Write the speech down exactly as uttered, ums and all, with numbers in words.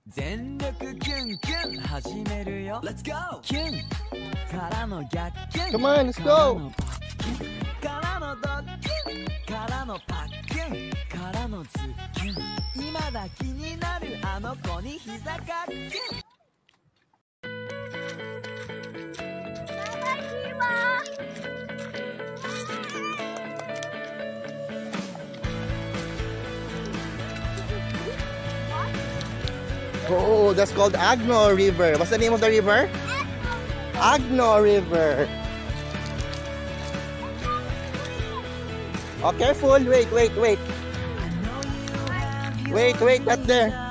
全力キュンキュン始めるよ Let's go キュンからの逆キュン Come on, let's go からのドッキュンからのパッキュンからのズッキュン今だ気になるあの子に膝かっキュン Oh, that's called Agno River. What's the name of the river? Agno River. Oh, careful. Wait, wait, wait. Wait, wait, not there.